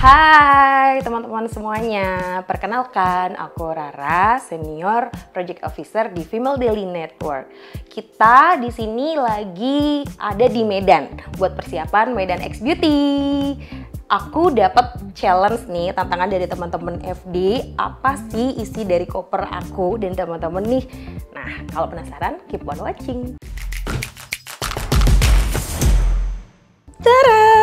Hai teman-teman semuanya, perkenalkan aku Rara, Senior Project Officer di Female Daily Network. Kita di sini lagi ada di Medan buat persiapan Medan X Beauty. Aku dapat challenge nih, tantangan dari teman-teman FD. Apa sih isi dari koper aku dan teman-teman nih? Nah, kalau penasaran, keep on watching. Tada!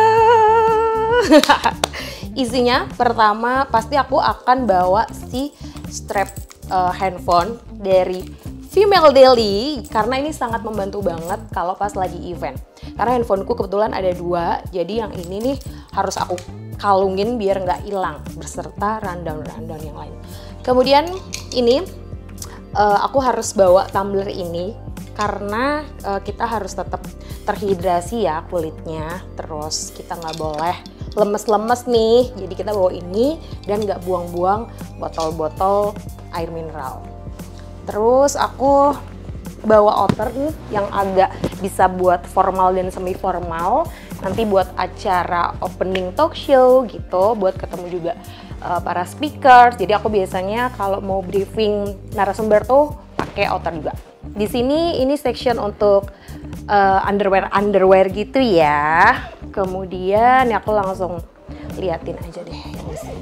Isinya pertama pasti aku akan bawa si strap handphone dari Female Daily karena ini sangat membantu banget kalau pas lagi event. Karena handphoneku kebetulan ada dua, jadi yang ini nih harus aku kalungin biar nggak hilang beserta rundown-rundown yang lain. Kemudian ini aku harus bawa tumbler ini karena kita harus tetap terhidrasi ya kulitnya, terus kita nggak boleh lemes-lemes nih, jadi kita bawa ini dan nggak buang-buang botol-botol air mineral. Terus aku bawa outer nih yang agak bisa buat formal dan semi formal, nanti buat acara opening talk show gitu, buat ketemu juga para speakers. Jadi aku biasanya kalau mau briefing narasumber tuh pakai outer juga. Di sini ini section untuk underwear gitu ya. Kemudian ya aku langsung liatin aja deh yang di sini.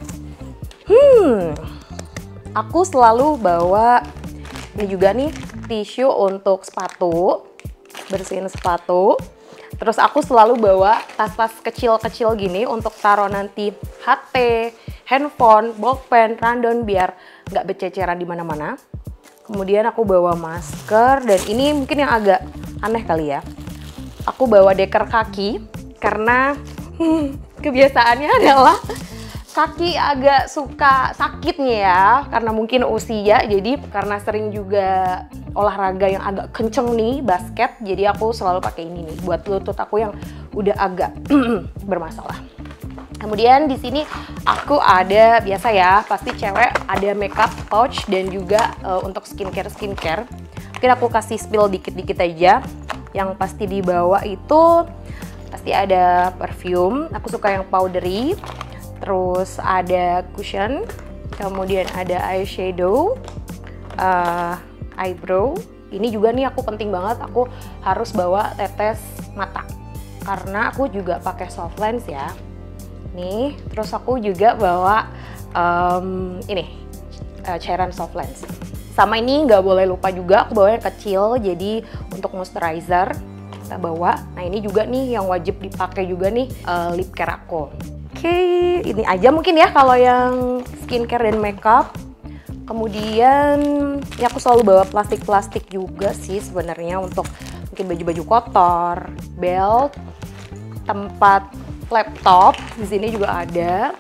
Aku selalu bawa ini juga nih tisu untuk sepatu, bersihin sepatu. Terus aku selalu bawa tas-tas kecil-kecil gini untuk taruh nanti HP, handphone, bolpen, rundown biar nggak bececeran di mana-mana. Kemudian aku bawa masker dan ini mungkin yang agak aneh kali ya. Aku bawa deker kaki karena kebiasaannya adalah kaki agak suka sakitnya ya karena mungkin usia, jadi karena sering juga olahraga yang agak kenceng nih, basket, jadi aku selalu pakai ini nih buat lutut aku yang udah agak bermasalah. Kemudian di sini aku ada, biasa ya, pasti cewek ada makeup pouch dan juga untuk skincare. Mungkin aku kasih spill dikit-dikit aja. Yang pasti dibawa itu pasti ada perfume, aku suka yang powdery. Terus ada cushion, kemudian ada eyeshadow, eyebrow. Ini juga nih aku penting banget, aku harus bawa tetes mata karena aku juga pakai soft lens ya. Nih, terus aku juga bawa cairan soft lens. Sama ini nggak boleh lupa juga, aku bawa yang kecil, jadi untuk moisturizer kita bawa. Nah ini juga nih yang wajib dipakai juga nih, lip care aku. Oke, ini aja mungkin ya kalau yang skincare dan makeup. Kemudian ya aku selalu bawa plastik juga sih sebenarnya untuk mungkin baju-baju kotor, belt, tempat laptop di sini juga ada.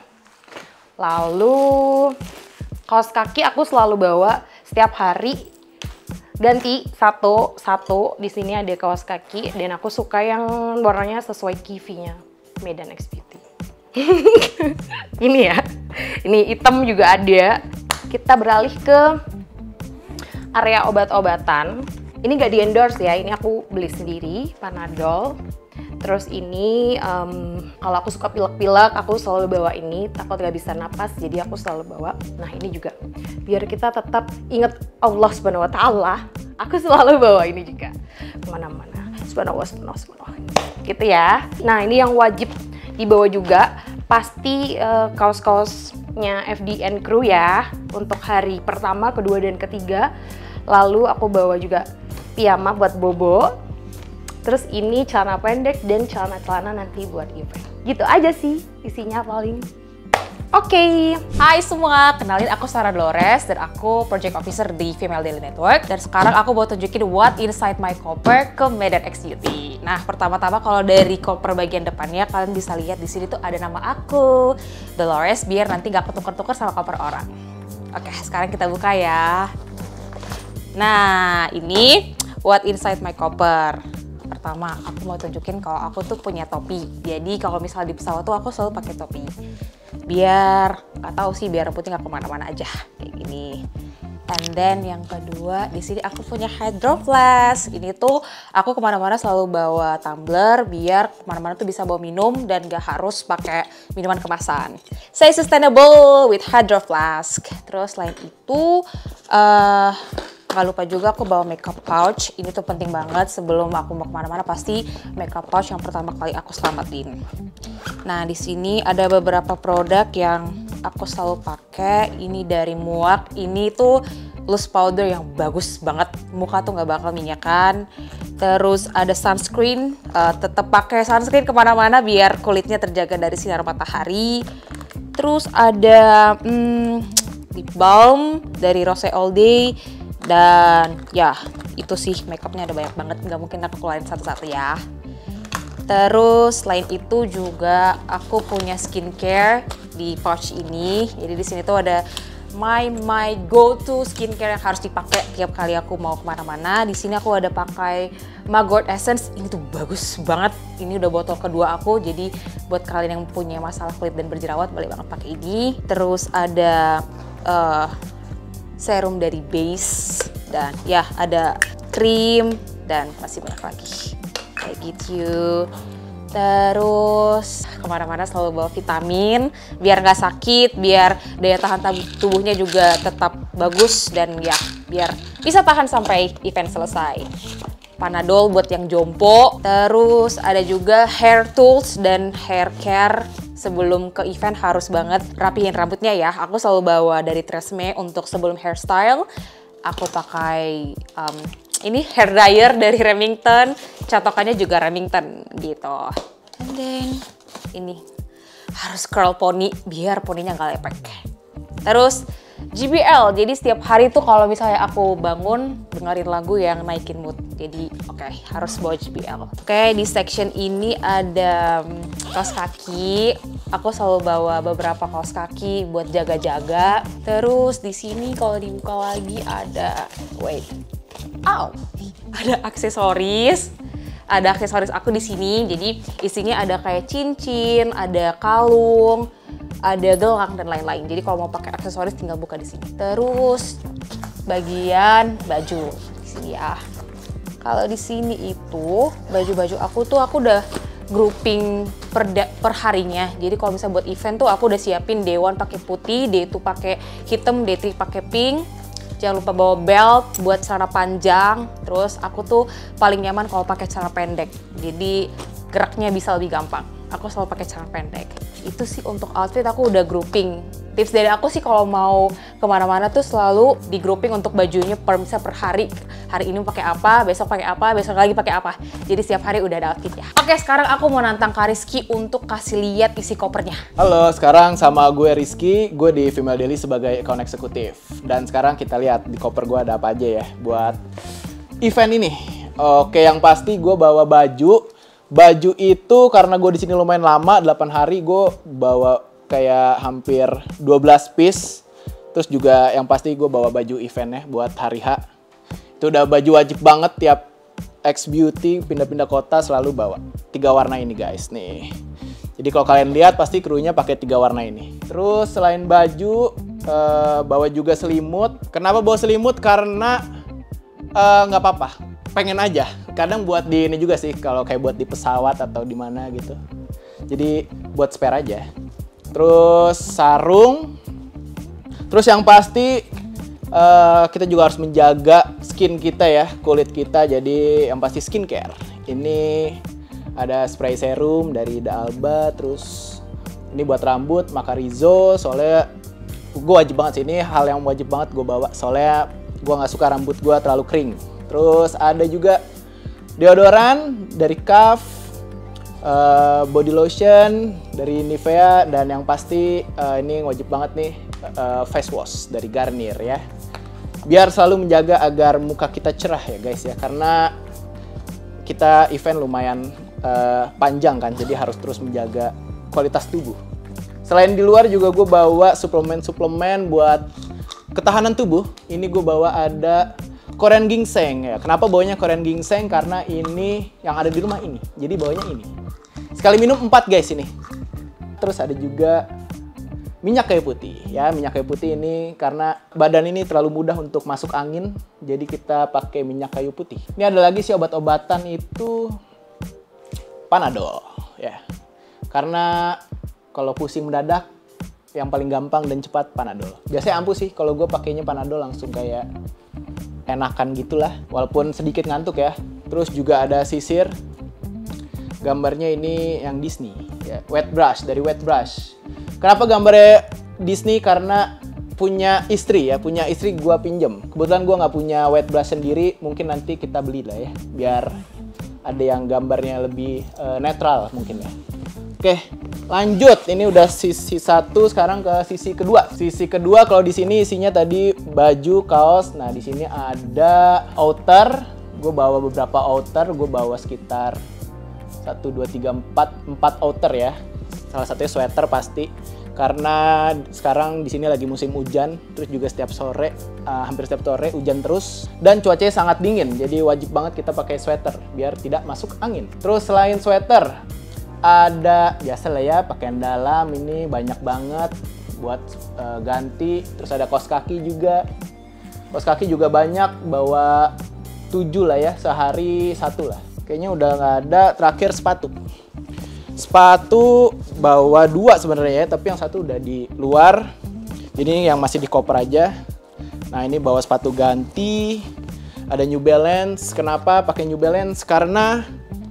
Lalu kaos kaki aku selalu bawa setiap hari, ganti satu. Di sini ada kaos kaki dan aku suka yang warnanya sesuai kivinya Medan X Beauty. Ini ya, ini hitam juga ada. Kita beralih ke area obat-obatan. Ini nggak di endorse ya, ini aku beli sendiri, Panadol. Terus ini kalau aku suka pilek-pilek, aku selalu bawa ini, takut nggak bisa napas, jadi aku selalu bawa. Nah ini juga, biar kita tetap ingat Allah Subhanahu Wa Taala, aku selalu bawa ini juga kemana-mana. Subhanallah. Gitu ya. Nah ini yang wajib dibawa juga, pasti kaos-kaosnya FDN Crew ya, untuk hari pertama, kedua, dan ketiga. Lalu aku bawa juga piyama buat bobo. Terus ini celana pendek dan celana-celana nanti buat event. Gitu aja sih isinya paling. Oke. Hai semua, kenalin aku Sarah Dolores dan aku Project Officer di Female Daily Network. Dan sekarang aku mau tunjukin what inside my koper ke Medan X Beauty. Nah, pertama-tama kalau dari koper bagian depannya kalian bisa lihat di sini tuh ada nama aku, Dolores, biar nanti nggak ketukar-tukar sama koper orang. Oke, sekarang kita buka ya. Nah, ini what inside my koper. Pertama, aku mau tunjukin kalau aku tuh punya topi. Jadi kalau misalnya di pesawat tuh aku selalu pakai topi. Biar, nggak tahu sih, biar rambutnya nggak kemana-mana aja. Kayak gini. And then yang kedua, di sini aku punya Hydro Flask. Ini tuh aku kemana-mana selalu bawa tumbler biar kemana-mana tuh bisa bawa minum dan gak harus pakai minuman kemasan. Stay sustainable with Hydro Flask. Terus selain itu, nggak lupa juga aku bawa makeup pouch. Ini tuh penting banget sebelum aku mau kemana-mana, pasti makeup pouch yang pertama kali aku selamatin. Nah, di sini ada beberapa produk yang aku selalu pakai. Ini dari Muak. Ini tuh loose powder yang bagus banget. Muka tuh nggak bakal minyakan. Terus ada sunscreen. Tetap pakai sunscreen kemana-mana biar kulitnya terjaga dari sinar matahari. Terus ada lip balm dari Rose All Day. Dan ya itu sih, makeupnya ada banyak banget. Nggak mungkin aku keluarin satu-satu ya. Terus selain itu juga aku punya skincare di pouch ini. Jadi di sini tuh ada my go to skincare yang harus dipakai tiap kali aku mau kemana-mana. Di sini aku ada pakai Maggot Essence. Ini tuh bagus banget. Ini udah botol kedua aku. Jadi buat kalian yang punya masalah kulit dan berjerawat boleh banget pakai ini. Terus ada serum dari Base dan ya ada krim dan masih banyak lagi. Kayak gitu. Terus kemana-mana selalu bawa vitamin biar nggak sakit, biar daya tahan tubuhnya juga tetap bagus dan ya biar bisa tahan sampai event selesai. Panadol buat yang jompo. Terus ada juga hair tools dan hair care. Sebelum ke event harus banget rapihin rambutnya ya. Aku selalu bawa dari Tresemme untuk sebelum hairstyle. Aku pakai ini hair dryer dari Remington, catokannya juga Remington gitu. And then ini harus curl pony biar poninya nggak lepek. Terus JBL, jadi setiap hari tuh kalau misalnya aku bangun dengerin lagu yang naikin mood. Jadi oke, harus bawa JBL. Oke, di section ini ada kaos kaki. Aku selalu bawa beberapa kaos kaki buat jaga-jaga. Terus di sini kalau dibuka lagi ada ada aksesoris. Ada aksesoris aku di sini. Jadi isinya ada kayak cincin, ada kalung, ada gelang dan lain-lain. Jadi kalau mau pakai aksesoris tinggal buka di sini. Terus bagian baju di sini ya. Kalau di sini itu baju-baju aku udah grouping per harinya. Jadi kalau misalnya buat event tuh aku udah siapin day 1 pakai putih, day 2 pakai hitam, day 3 pakai pink. Jangan lupa bawa belt buat celana panjang. Terus aku tuh paling nyaman kalau pakai celana pendek. Jadi geraknya bisa lebih gampang. Aku selalu pakai celana pendek. Itu sih untuk outfit aku udah grouping. Tips dari aku sih kalau mau kemana-mana tuh selalu di grouping untuk bajunya per hari. Hari ini pakai apa, besok pakai apa, besok lagi pakai apa. Jadi setiap hari udah ada outfitnya. Oke, sekarang aku mau nantang Kak Rizky untuk kasih lihat isi kopernya. Halo, sekarang sama gue Rizky. Gue di Female Daily sebagai account eksekutif. Dan sekarang kita lihat di koper gue ada apa aja ya buat event ini. Oke, yang pasti gue bawa baju. Baju itu karena gue di sini lumayan lama, 8 hari, gue bawa kayak hampir 12 piece. Terus juga yang pasti gue bawa baju eventnya buat hari H. Itu udah baju wajib banget, tiap X Beauty pindah-pindah kota selalu bawa 3 warna ini guys nih. Jadi kalau kalian lihat pasti krunya pakai 3 warna ini. Terus selain baju, bawa juga selimut. Kenapa bawa selimut? Karena nggak apa-apa, pengen aja. Kadang buat di ini juga sih, kalau kayak buat di pesawat atau di mana gitu. Jadi buat spare aja. Terus sarung. Terus yang pasti kita juga harus menjaga skin kita ya, kulit kita. Jadi yang pasti skincare. Ini ada spray serum dari The Alba. Terus ini buat rambut Macarizo. Soalnya gue wajib banget sih, ini hal yang wajib banget gue bawa. Soalnya gue nggak suka rambut gue terlalu kering. Terus ada juga deodoran dari Kaf, body lotion dari Nivea, dan yang pasti ini wajib banget nih, face wash dari Garnier ya. Biar selalu menjaga agar muka kita cerah ya guys ya, karena kita event lumayan panjang kan, jadi harus terus menjaga kualitas tubuh. Selain di luar juga gue bawa suplemen buat ketahanan tubuh. Ini gue bawa ada Korean ginseng ya. Kenapa bawanya Korean ginseng? Karena ini yang ada di rumah ini. Jadi bawanya ini. Sekali minum 4 guys ini. Terus ada juga minyak kayu putih. Ya, minyak kayu putih ini karena badan ini terlalu mudah untuk masuk angin, jadi kita pakai minyak kayu putih. Ini ada lagi sih obat-obatan itu Panadol, ya. Karena kalau pusing mendadak, yang paling gampang dan cepat Panadol. Biasanya ampuh sih, kalau gue pakainya Panadol langsung kayak enakan gitulah, walaupun sedikit ngantuk ya. Terus juga ada sisir. Gambarnya ini yang Disney, ya. Wet brush, dari Wet Brush. Kenapa gambarnya Disney? Karena punya istri ya, punya istri gue pinjem. Kebetulan gue nggak punya wet brush sendiri, mungkin nanti kita beli lah ya, biar ada yang gambarnya lebih netral mungkin ya. Oke, lanjut. Ini udah sisi satu, sekarang ke sisi kedua. Sisi kedua kalau di sini isinya tadi baju, kaos. Nah, di sini ada outer. Gue bawa beberapa outer. Gue bawa sekitar 1, 2, 3, 4 outer ya. Salah satunya sweater pasti. Karena sekarang di sini lagi musim hujan. Terus juga setiap sore, hampir setiap sore hujan terus. Dan cuacanya sangat dingin. Jadi wajib banget kita pakai sweater biar tidak masuk angin. Terus selain sweater, ada biasa lah ya, pakaian dalam ini banyak banget buat ganti. Terus ada kaos kaki juga. Kaos kaki juga banyak, bawa 7 lah ya, sehari 1 lah. Kayaknya udah nggak ada. Terakhir sepatu. Sepatu bawa 2 sebenarnya ya, tapi yang 1 udah di luar. Jadi ini yang masih di koper aja. Nah, ini bawa sepatu ganti. Ada New Balance. Kenapa pakai New Balance? Karena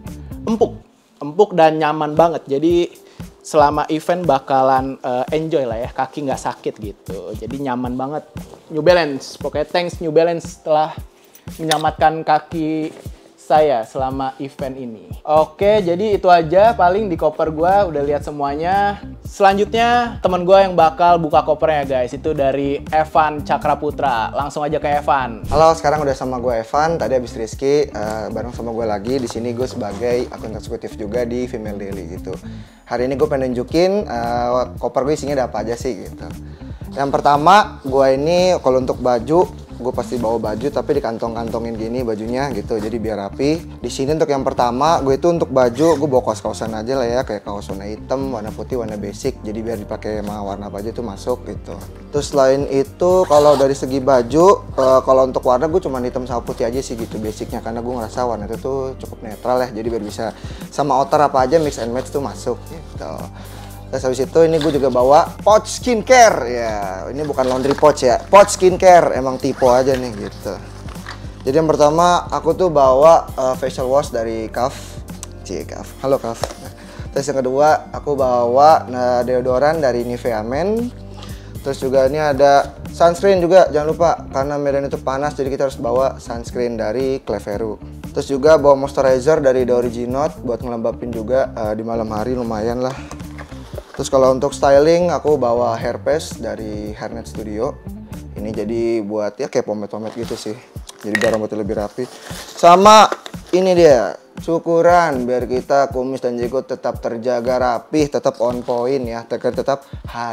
empuk dan nyaman banget. Jadi selama event bakalan enjoy lah ya, kaki nggak sakit gitu. Jadi nyaman banget. New Balance, pokoknya thanks New Balance telah menyelamatkan kaki saya selama event ini. Oke, jadi itu aja paling di koper gua, udah lihat semuanya. Selanjutnya teman gua yang bakal buka kopernya guys, itu dari Evan Cakraputra. Langsung aja ke Evan. Halo, sekarang udah sama gue Evan. Tadi habis Rizky bareng sama gue lagi. Di sini gue sebagai akun eksekutif juga di Female Daily gitu. Hari ini gue pengen nunjukin koper gue isinya ada apa aja sih gitu. Yang pertama, gue ini kalau untuk baju, gue pasti bawa baju tapi dikantong-kantongin gini bajunya gitu, jadi biar rapi. Di sini untuk yang pertama, gue itu untuk baju gue bawa kaos-kaosan aja lah ya, kayak kaos warna hitam, warna putih, warna basic. Jadi biar dipakai sama warna apa aja itu masuk gitu. Terus selain itu, kalau dari segi baju, kalau untuk warna gue cuma hitam sama putih aja sih gitu basicnya, karena gue ngerasa warna itu tuh cukup netral ya, jadi biar bisa sama outer apa aja mix and match tuh masuk gitu. Terus habis itu ini gue juga bawa pouch skincare ya. Ini bukan laundry pouch ya, pouch skincare, emang tipe aja nih gitu. Jadi yang pertama aku tuh bawa facial wash dari Kaf. Kaf. Halo Kaf. Terus yang kedua aku bawa deodoran dari Nivea Men. Terus juga ini ada sunscreen juga, jangan lupa karena medan itu panas jadi kita harus bawa sunscreen dari Cleveru. Terus juga bawa moisturizer dari The Original buat ngelembapin juga di malam hari lumayan lah. Terus kalau untuk styling aku bawa hair paste dari Hairnet Studio. Ini jadi buat ya kayak pomade-pomade gitu sih. Jadi biar rambutnya lebih rapi. Sama ini dia, cukuran biar kita kumis dan jenggot tetap terjaga rapih, tetap on point ya, tetap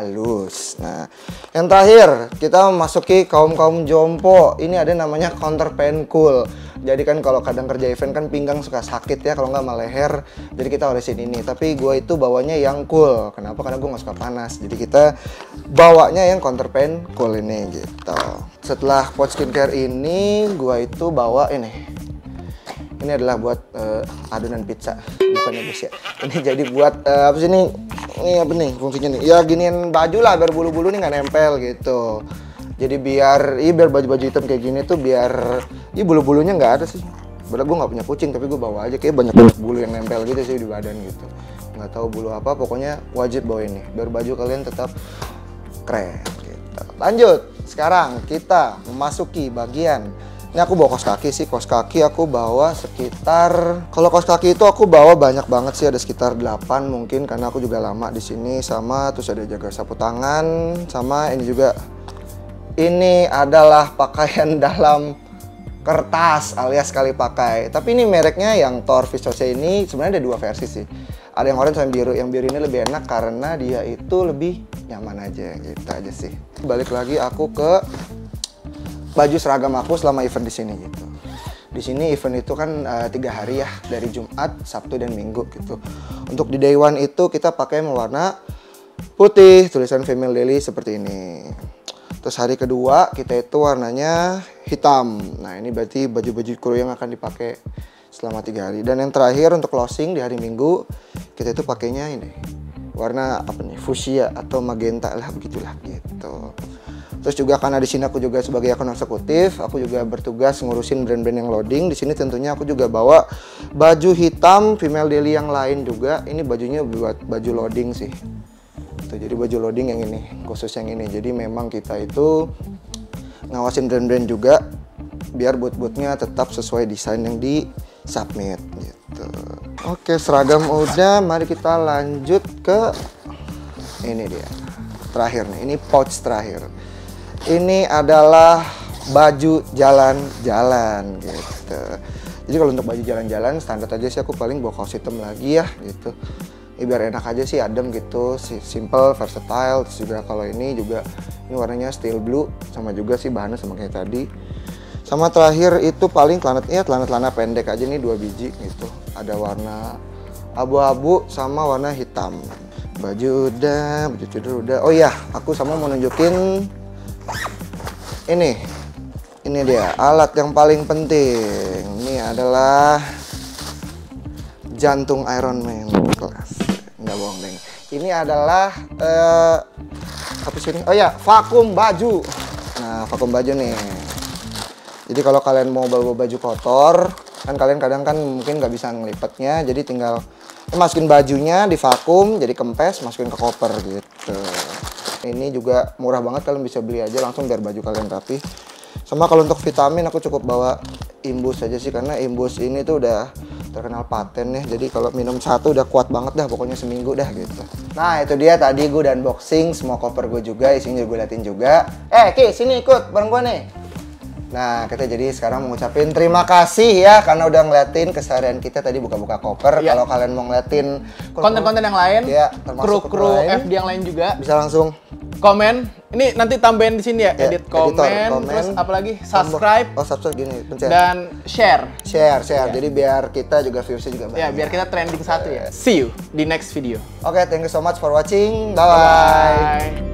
halus. Nah, yang terakhir kita memasuki kaum-kaum jompo. Ini ada namanya counterpane cool. Jadi kan kalau kadang kerja event kan pinggang suka sakit ya kalau nggak sama leher. Jadi kita olesin ini. Tapi gue itu bawanya yang cool. Kenapa? Karena gue nggak suka panas. Jadi kita bawanya yang counterpane cool ini gitu. Setelah pouch skincare ini, gue itu bawa ini. Ini adalah buat adonan pizza, bukannya guys ya. Ini jadi buat apa sih ini? Ini apa nih fungsinya nih? Ya giniin baju lah biar bulu-bulu nih nggak nempel gitu. Jadi biar baju-baju hitam kayak gini tuh biar bulu-bulunya nggak ada sih. Padahal gue nggak punya kucing tapi gue bawa aja, kayak banyak bulu yang nempel gitu sih di badan gitu. Nggak tahu bulu apa, pokoknya wajib bawa ini biar baju kalian tetap keren gitu. Lanjut, sekarang kita memasuki bagian. Ini aku bawa kaos kaki sih, kaos kaki aku bawa sekitar, kalau kaos kaki itu aku bawa banyak banget sih, ada sekitar 8 mungkin karena aku juga lama di sini. Sama terus ada jaga sapu tangan, sama ini juga. Ini adalah pakaian dalam kertas alias sekali pakai. Tapi ini mereknya yang Thor Viscose ini sebenarnya ada 2 versi sih. Ada yang orange sama yang biru. Yang biru ini lebih enak karena dia itu lebih nyaman aja gitu aja sih. Balik lagi aku ke baju seragam aku selama event di sini gitu. Di sini event itu kan 3 hari ya, dari Jumat, Sabtu dan Minggu gitu. Untuk di day one itu kita pakai warna putih, tulisan Female Daily seperti ini. Terus hari kedua kita itu warnanya hitam. Nah ini berarti baju-baju kru yang akan dipakai selama 3 hari. Dan yang terakhir untuk closing di hari Minggu kita itu pakainya ini warna apa nih, fuchsia atau magenta lah, begitulah gitu. Terus juga karena di sini aku juga sebagai akun eksekutif, aku juga bertugas ngurusin brand-brand yang loading. Di sini tentunya aku juga bawa baju hitam Female Daily yang lain juga. Ini bajunya buat baju loading sih. Tuh, jadi baju loading yang ini, khusus yang ini. Jadi memang kita itu ngawasin brand-brand juga biar boot-bootnya tetap sesuai desain yang di submit gitu. Oke, seragam udah, mari kita lanjut ke ini dia. Terakhir nih, ini pouch terakhir. Ini adalah baju jalan-jalan gitu. Jadi kalau untuk baju jalan-jalan standar aja sih, aku paling bawa kaos hitam lagi ya gitu. Biar enak aja sih, adem gitu, simple, versatile. Terus juga kalau ini juga, ini warnanya steel blue, sama juga sih bahannya sama kayak tadi. Sama terakhir itu paling celana pendek aja nih 2 biji gitu. Ada warna abu-abu sama warna hitam. Baju udah, baju tidur udah. Oh iya, aku sama mau nunjukin ini. Ini dia alat yang paling penting. Ini adalah jantung Iron Man kelas. Nggak bohong deng. Ini adalah apa sih ini? Oh ya, vakum baju. Nah, vakum baju nih. Jadi kalau kalian mau bawa baju kotor, kan kalian kadang kan mungkin nggak bisa ngelipetnya, jadi tinggal masukin bajunya di vakum, jadi kempes, masukin ke koper gitu. Ini juga murah banget, kalian bisa beli aja langsung biar baju kalian rapi. Sama kalau untuk vitamin aku cukup bawa Imbus aja sih, karena Imbus ini tuh udah terkenal paten ya. Jadi kalau minum satu udah kuat banget dah, pokoknya seminggu dah gitu. Nah itu dia tadi gue dan unboxing semua koper gue juga, isinya gue liatin juga. Ki, sini ikut bareng gue nih. Nah, kita jadi sekarang mengucapin terima kasih ya karena udah ngeliatin keseharian kita tadi buka-buka koper. Ya. Kalau kalian mau ngeliatin Konten-konten yang lain, ya, termasuk kru-kru lain, FD yang lain juga, bisa langsung komen. Ini nanti tambahin di sini ya, ya, edit komen, terus apalagi subscribe subscribe gini, pencet dan share. share. Ya. Jadi biar kita juga viewsnya juga banyak. Ya, biar kita trending 1 ya. See you di next video. Oke, thank you so much for watching. Bye. Bye.